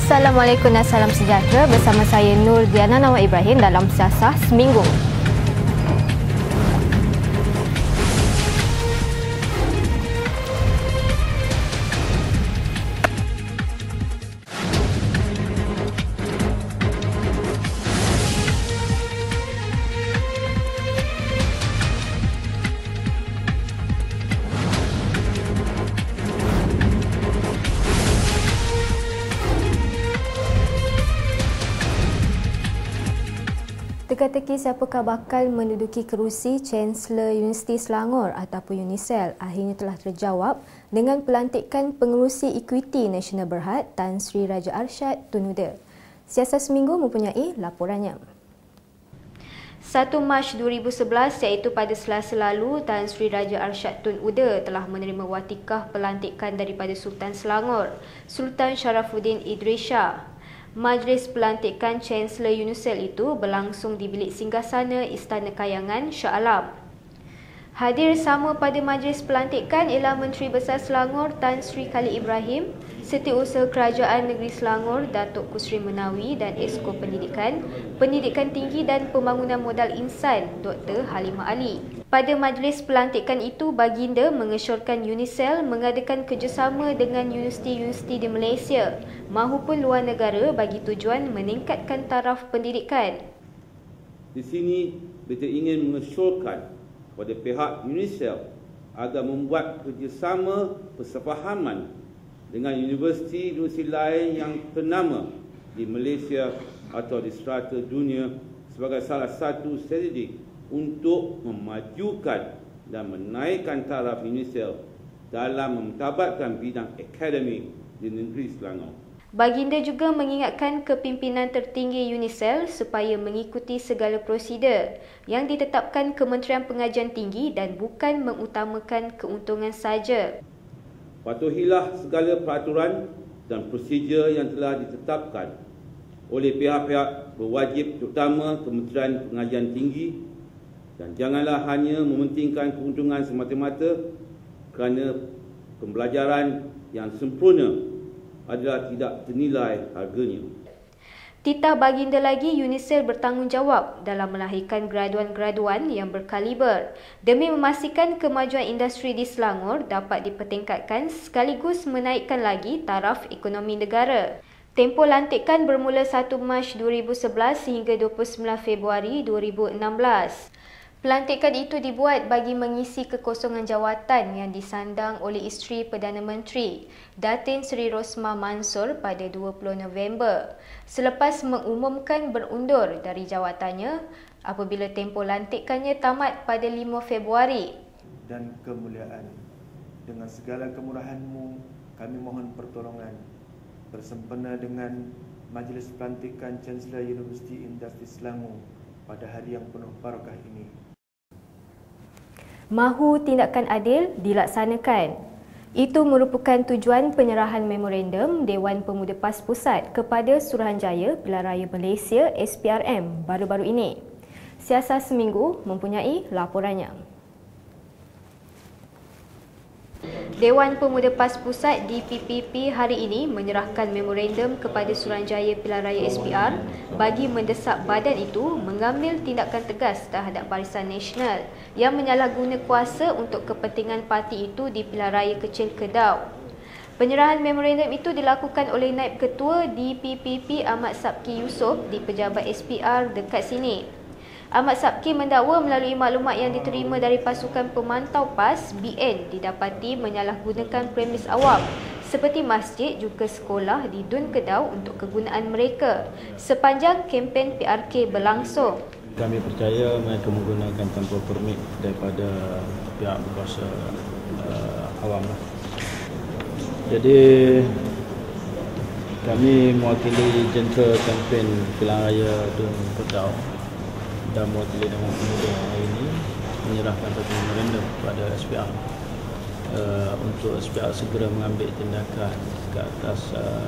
Assalamualaikum dan salam sejahtera, bersama saya Nur Diana Nawar Ibrahim dalam Siasah Seminggu. Teka-teki siapakah bakal menduduki kerusi Chancellor Universiti Selangor ataupun UNISEL akhirnya telah terjawab dengan pelantikan Pengerusi Equity Nasional Berhad Tan Sri Raja Arsyad Tun Uda. Siasat Seminggu mempunyai laporannya. 1 Mac 2011 iaitu pada Selasa lalu, Tan Sri Raja Arsyad Tun Uda telah menerima watikah pelantikan daripada Sultan Selangor, Sultan Sharafuddin Idris Shah. Majlis pelantikan Chancellor UNISEL itu berlangsung di bilik singgasana Istana Kayangan Shah Alam. Hadir sama pada majlis pelantikan ialah Menteri Besar Selangor Tan Sri Khalid Ibrahim, Setiausaha Kerajaan Negeri Selangor Datuk Kusri Menawi dan Esko Pendidikan, Pendidikan Tinggi dan Pembangunan Modal Insan Dr. Halimah Ali. Pada majlis pelantikan itu, baginda mengesyorkan UNISEL mengadakan kerjasama dengan universiti-universiti di Malaysia mahupun luar negara bagi tujuan meningkatkan taraf pendidikan. Di sini, kita ingin mengesyorkan kepada pihak UNISEL agar membuat kerjasama persefahaman dengan universiti-universiti lain yang ternama di Malaysia atau di strata dunia sebagai salah satu strategi untuk memajukan dan menaikkan taraf UNISEL dalam memtabatkan bidang akademik di negeri Selangor. Baginda juga mengingatkan kepimpinan tertinggi UNISEL supaya mengikuti segala prosedur yang ditetapkan Kementerian Pengajian Tinggi dan bukan mengutamakan keuntungan sahaja. Patuhilah segala peraturan dan prosedur yang telah ditetapkan oleh pihak-pihak berwajib, terutama Kementerian Pengajian Tinggi, dan janganlah hanya mementingkan keuntungan semata-mata kerana pembelajaran yang sempurna adalah tidak ternilai harganya. Titah baginda lagi, UNISEL bertanggungjawab dalam melahirkan graduan-graduan yang berkaliber demi memastikan kemajuan industri di Selangor dapat dipertingkatkan sekaligus menaikkan lagi taraf ekonomi negara. Tempoh lantikan bermula 1 Mac 2011 hingga 29 Februari 2016. Pelantikan itu dibuat bagi mengisi kekosongan jawatan yang disandang oleh isteri Perdana Menteri, Datin Seri Rosmah Mansor pada 20 November selepas mengumumkan berundur dari jawatannya apabila tempoh lantikannya tamat pada 5 Februari. Dan kemuliaan, dengan segala kemurahan-Mu kami mohon pertolongan bersempena dengan Majlis Pelantikan Chancellor Universiti Industri Selangor pada hari yang penuh barakah ini. Mahu tindakan adil dilaksanakan. Itu merupakan tujuan penyerahan memorandum Dewan Pemuda PAS Pusat kepada Suruhanjaya Pilihan Raya Malaysia SPRM baru-baru ini. Siasat Seminggu mempunyai laporannya. Dewan Pemuda PAS Pusat DPPP hari ini menyerahkan memorandum kepada Suruhanjaya Pilihan Raya SPR bagi mendesak badan itu mengambil tindakan tegas terhadap Barisan Nasional yang menyalahguna kuasa untuk kepentingan parti itu di Pilihan Raya Kecil Kedah. Penyerahan memorandum itu dilakukan oleh Naib Ketua DPPP Ahmad Sabki Yusof di pejabat SPR dekat sini. Ahmad Sabki mendakwa melalui maklumat yang diterima dari pasukan pemantau PAS BN didapati menyalahgunakan premis awam seperti masjid juga sekolah di Dun Kedah untuk kegunaan mereka sepanjang kempen PRK berlangsung. Kami percaya mereka menggunakan tanpa permit daripada pihak berkuasa awam. Jadi kami mewakili jentera kempen Pilihan Raya Dun Kedah dan mewakili Dewan Pemuda hari ini menyerahkan satu memorandum kepada SPR untuk SPR segera mengambil tindakan ke atas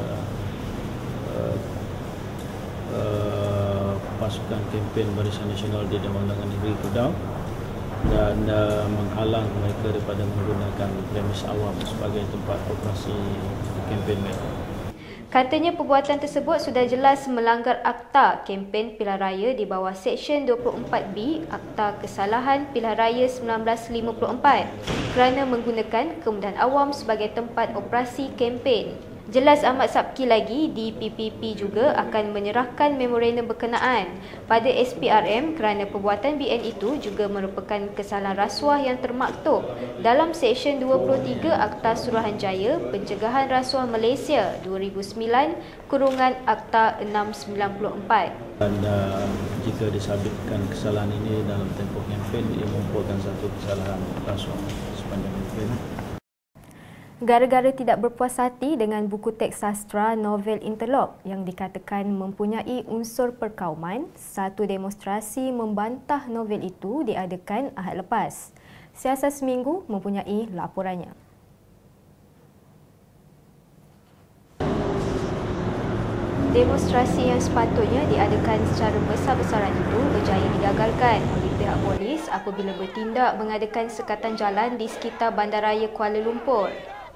pasukan kempen Barisan Nasional di Dewan Undangan Negeri Kedah dan menghalang mereka daripada menggunakan premis awam sebagai tempat operasi kempen mereka. Katanya perbuatan tersebut sudah jelas melanggar Akta Kempen Pilihan Raya di bawah Seksyen 24B Akta Kesalahan Pilihan Raya 1954 kerana menggunakan kemudahan awam sebagai tempat operasi kempen. Jelas amat sabki lagi, DPPP juga akan menyerahkan memorandum berkenaan pada SPRM kerana perbuatan BN itu juga merupakan kesalahan rasuah yang termaktub dalam Seksyen 23 Akta Suruhanjaya Pencegahan Rasuah Malaysia 2009 kurungan Akta 694. Dan jika disabitkan kesalahan ini dalam tempoh kempen, ia merupakan satu kesalahan rasuah sepanjang kempen. Gara-gara tidak berpuas hati dengan buku teks sastra novel Interlock yang dikatakan mempunyai unsur perkauman, satu demonstrasi membantah novel itu diadakan Ahad lepas. Siasat Seminggu mempunyai laporannya. Demonstrasi yang sepatutnya diadakan secara besar-besaran itu berjaya digagalkan oleh pihak polis apabila bertindak mengadakan sekatan jalan di sekitar Bandaraya Kuala Lumpur.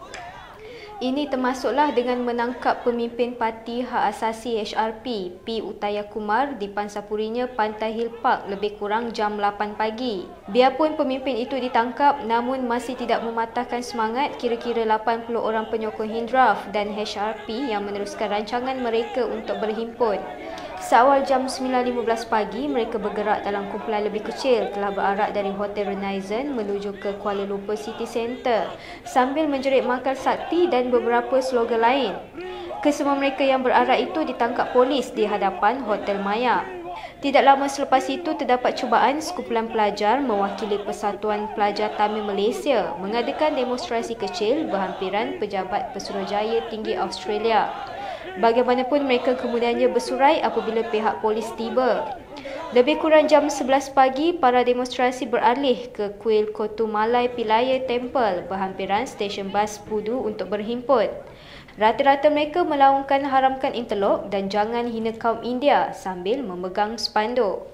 Ini termasuklah dengan menangkap pemimpin Parti Hak Asasi HRP, P. Uttayakumar di pansapurinya Pantai Hill Park lebih kurang jam 8 pagi. Biarpun pemimpin itu ditangkap, namun masih tidak mematahkan semangat kira-kira 80 orang penyokong Hindraf dan HRP yang meneruskan rancangan mereka untuk berhimpun. Seawal jam 9.15 pagi, mereka bergerak dalam kumpulan lebih kecil telah berarak dari Hotel Renaissance menuju ke Kuala Lumpur City Centre sambil menjerit Makar Sakti dan beberapa slogan lain. Kesemua mereka yang berarak itu ditangkap polis di hadapan Hotel Maya. Tidak lama selepas itu terdapat cubaan sekumpulan pelajar mewakili Persatuan Pelajar Tamil Malaysia mengadakan demonstrasi kecil berhampiran Pejabat Pesuruhjaya Tinggi Australia. Bagaimanapun mereka kemudiannya bersurai apabila pihak polis tiba. Lebih kurang jam 11 pagi, para demonstrasi beralih ke Kuil Kotumalai Pilaya Temple berhampiran stesen bas Pudu untuk berhimpun. Rata-rata mereka melaungkan haramkan Interlock dan jangan hina kaum India sambil memegang spanduk.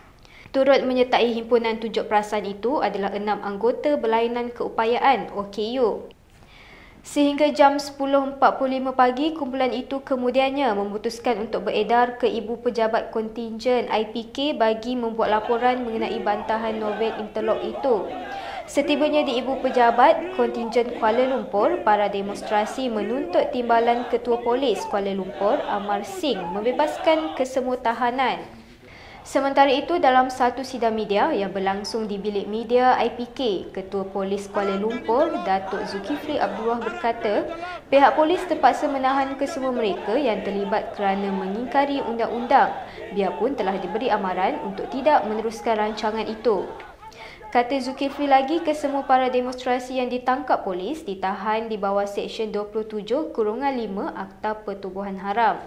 Turut menyertai himpunan tunjuk perasaan itu adalah 6 anggota berlainan keupayaan OKU. Sehingga jam 10.45 pagi, kumpulan itu kemudiannya memutuskan untuk beredar ke Ibu Pejabat Kontingen IPK bagi membuat laporan mengenai bantahan novel Interlock itu. Setibanya di Ibu Pejabat Kontingen Kuala Lumpur, para demonstrasi menuntut Timbalan Ketua Polis Kuala Lumpur, Amar Singh, membebaskan kesemua tahanan. Sementara itu, dalam satu sidang media yang berlangsung di bilik media IPK, Ketua Polis Kuala Lumpur, Datuk Zulkifli Abdullah berkata, pihak polis terpaksa menahan kesemua mereka yang terlibat kerana mengingkari undang-undang, biarpun telah diberi amaran untuk tidak meneruskan rancangan itu. Kata Zulkifli lagi, kesemua para demonstrasi yang ditangkap polis ditahan di bawah Seksyen 27 kurungan 5 Akta Pertubuhan Haram.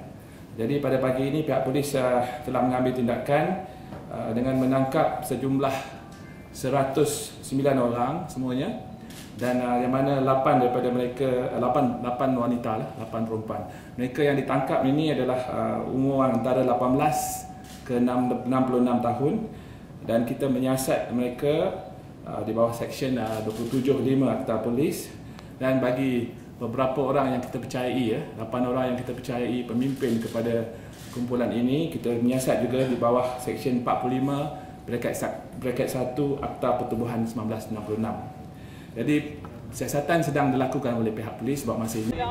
Jadi pada pagi ini pihak polis telah mengambil tindakan dengan menangkap sejumlah 109 orang semuanya, dan yang mana 8 daripada mereka 8 wanita lah, 8 perempuan. Mereka yang ditangkap ini adalah umur antara 18 ke 66 tahun, dan kita menyiasat mereka di bawah Seksyen 27(5) Akta Polis. Dan bagi beberapa orang yang kita percayai, 8 orang yang kita percayai pemimpin kepada kumpulan ini, kita menyiasat juga di bawah Seksyen 45 braket 1 Akta Pertubuhan 1966. Jadi siasatan sedang dilakukan oleh pihak polis buat masa ini.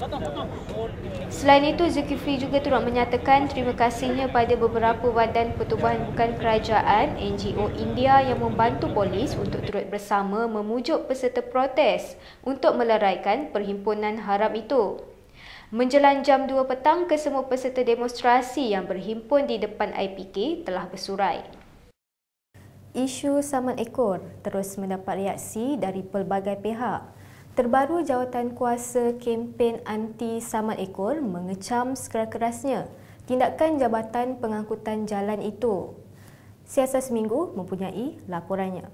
Selain itu, Zulkifli juga turut menyatakan terima kasihnya pada beberapa badan pertubuhan bukan kerajaan NGO India yang membantu polis untuk turut bersama memujuk peserta protes untuk meleraikan perhimpunan haram itu. Menjelang jam 2 petang, kesemua peserta demonstrasi yang berhimpun di depan IPK telah bersurai. Isu saman ekor terus mendapat reaksi dari pelbagai pihak. Terbaru, jawatan kuasa kempen anti saman ekor mengecam sekeras-kerasnya tindakan Jabatan Pengangkutan Jalan itu. Siasat Seminggu mempunyai laporannya.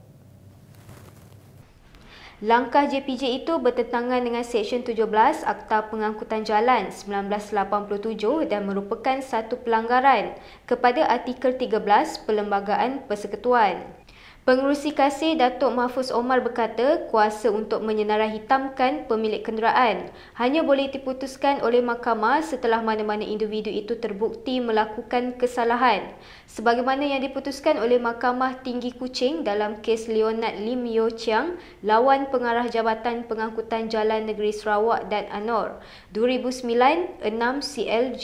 Langkah JPJ itu bertentangan dengan Seksyen 17 Akta Pengangkutan Jalan 1987 dan merupakan satu pelanggaran kepada Artikel 13 Perlembagaan Persekutuan. Pengerusi Kasih Datuk Mahfuz Omar berkata kuasa untuk menyenarai hitamkan pemilik kenderaan hanya boleh diputuskan oleh mahkamah setelah mana-mana individu itu terbukti melakukan kesalahan. Sebagaimana yang diputuskan oleh Mahkamah Tinggi Kuching dalam kes Leonard Lim Yo Chiang lawan Pengarah Jabatan Pengangkutan Jalan Negeri Sarawak dan Anor 2009 6 CLJ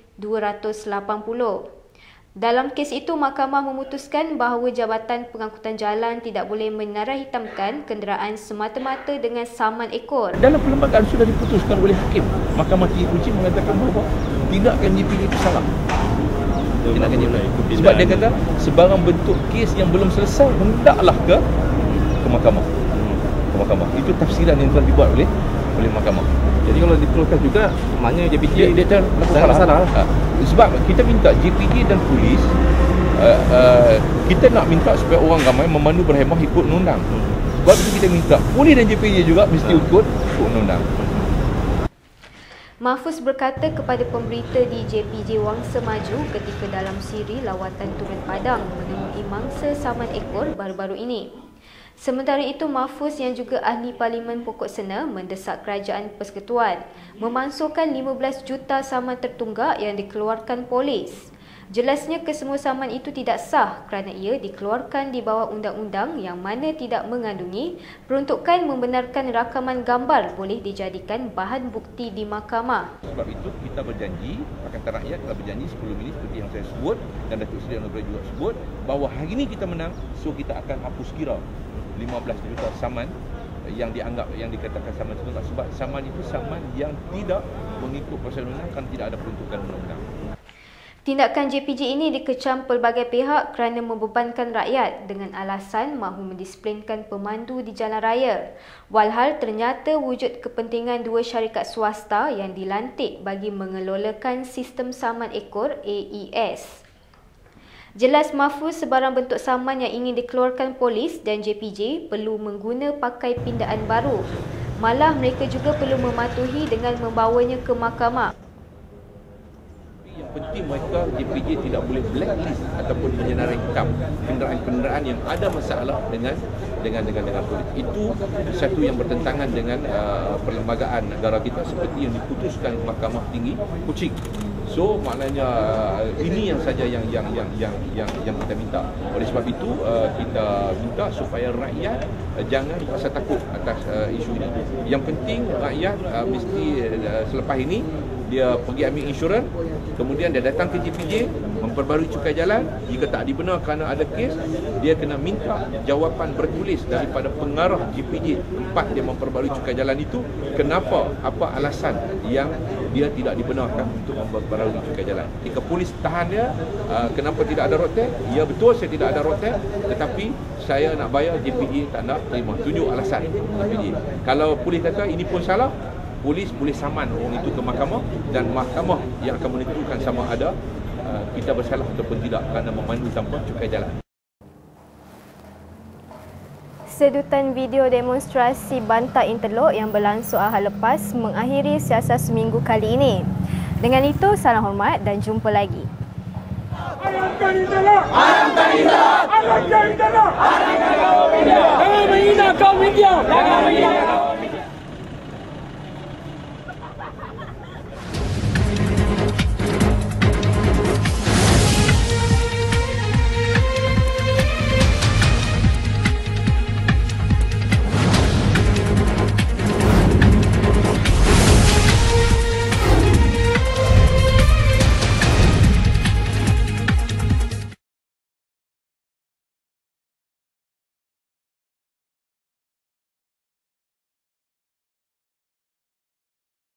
280. Dalam kes itu, mahkamah memutuskan bahawa Jabatan Pengangkutan Jalan tidak boleh menarai hitamkan kenderaan semata-mata dengan saman ekor. Dalam perlembagaan sudah diputuskan oleh hakim. Mahkamah Tinggi Kuching mengatakan bahawa tindakan JPJ itu salah. Tindakan JPJ. Sebab dia kata sebarang bentuk kes yang belum selesai hendaklah ke mahkamah. Ke mahkamah. Itu tafsiran yang telah dibuat oleh mahkamah. Jadi kalau diteruskan juga, maknanya JPJ dia salah. Sebab kita minta JPJ dan polis, kita nak minta supaya orang ramai memandu berhemah ikut undang-undang. Sebab itu kita minta polis dan JPJ juga mesti ikut undang-undang. Mahfuz berkata kepada pemberita di JPJ Wangsa Maju ketika dalam siri lawatan turun padang menemui mangsa saman ekor baru-baru ini. Sementara itu, Mahfuz yang juga ahli Parlimen Pokok Sena mendesak Kerajaan Persekutuan memansuhkan 15 juta saman tertunggak yang dikeluarkan polis. Jelasnya kesemua saman itu tidak sah kerana ia dikeluarkan di bawah undang-undang yang mana tidak mengandungi peruntukan membenarkan rakaman gambar boleh dijadikan bahan bukti di mahkamah. Sebab itu kita berjanji, Pakatan Rakyat telah berjanji 10 Minit seperti yang saya sebut dan Datuk Seri Anugerah juga sebut bahawa hari ini kita menang, so kita akan hapus kira 15 juta saman yang dianggap, yang dikatakan saman tertunggak, sebab saman itu saman yang tidak mengikut proses undang-undang kan tidak ada peruntukan undang-undang. Tindakan JPJ ini dikecam pelbagai pihak kerana membebankan rakyat dengan alasan mahu mendisiplinkan pemandu di jalan raya. Walhal ternyata wujud kepentingan dua syarikat swasta yang dilantik bagi mengelolakan sistem saman ekor AES. Jelas Mahfuz sebarang bentuk saman yang ingin dikeluarkan polis dan JPJ perlu mengguna pakai pindaan baru. Malah mereka juga perlu mematuhi dengan membawanya ke mahkamah. Yang penting mereka JPJ tidak boleh blacklist ataupun menyenarai hitam kenderaan-kenderaan yang ada masalah dengan polis. Itu satu yang bertentangan dengan perlembagaan negara kita seperti yang diputuskan Mahkamah Tinggi Kuching. So maknanya ini yang saja yang kita minta. Oleh sebab itu kita minta supaya rakyat jangan rasa takut atas isu ini. Yang penting rakyat mesti selepas ini dia pergi ambil insurans, kemudian dia datang ke JPJ memperbarui cukai jalan. Jika tak dibenar kerana ada kes, dia kena minta jawapan bertulis daripada pengarah JPJ tempat dia memperbarui cukai jalan itu, kenapa, apa alasan yang dia tidak dibenarkan untuk memperbarui cukai jalan. Jika polis tahan dia, kenapa tidak ada road tax? Ya betul saya tidak ada road tax, tetapi saya nak bayar, JPJ tak nak terima. Tunjuk alasan JPJ. Kalau polis kata ini pun salah, polis boleh saman orang itu ke mahkamah dan mahkamah yang akan menentukan sama ada kita bersalah ataupun tidak kerana memandu tanpa cukai jalan. Sedutan video demonstrasi Bantah Interlok yang berlangsung ahad lepas mengakhiri siasat seminggu kali ini. Dengan itu, salam hormat dan jumpa lagi. Arahkan Interlok! Arahkan Interlok! Arahkan Interlok! Arahkan Interlok! Jangan menghina kaum media! Jangan menghina